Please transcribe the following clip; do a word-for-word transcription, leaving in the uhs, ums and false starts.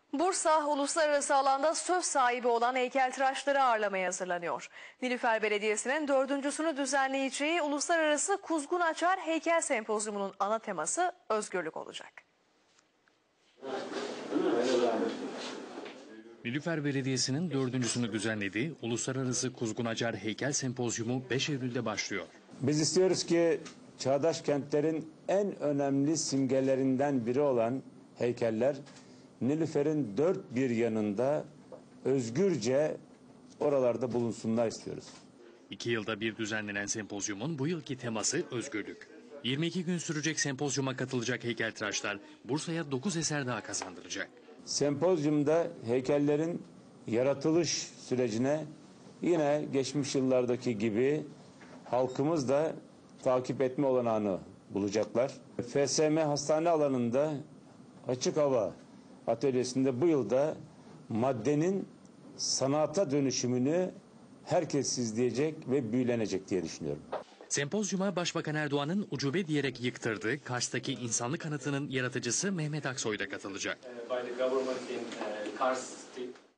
Bursa, uluslararası alanda söz sahibi olan heykeltıraşları ağırlamaya hazırlanıyor. Nilüfer Belediyesi'nin dördüncüsünü düzenleyeceği Uluslararası Kuzgun Açar Heykel Sempozyumu'nun ana teması özgürlük olacak. Nilüfer Belediyesi'nin dördüncüsünü düzenlediği Uluslararası Kuzgun Acar Heykel Sempozyumu beş Eylül'de başlıyor. Biz istiyoruz ki çağdaş kentlerin en önemli simgelerinden biri olan heykeller Nilüfer'in dört bir yanında özgürce oralarda bulunsunlar istiyoruz. İki yılda bir düzenlenen sempozyumun bu yılki teması özgürlük. yirmi iki gün sürecek sempozyuma katılacak heykeltıraşlar Bursa'ya dokuz eser daha kazandıracak. Sempozyumda heykellerin yaratılış sürecine yine geçmiş yıllardaki gibi halkımız da takip etme olanağını bulacaklar. F S M hastane alanında açık hava atölyesinde bu yılda maddenin sanata dönüşümünü herkes izleyecek ve büyülenecek diye düşünüyorum. Sempozyuma Başbakan Erdoğan'ın ucube diyerek yıktırdığı Kars'taki insanlık anıtının yaratıcısı Mehmet Aksoy da katılacak.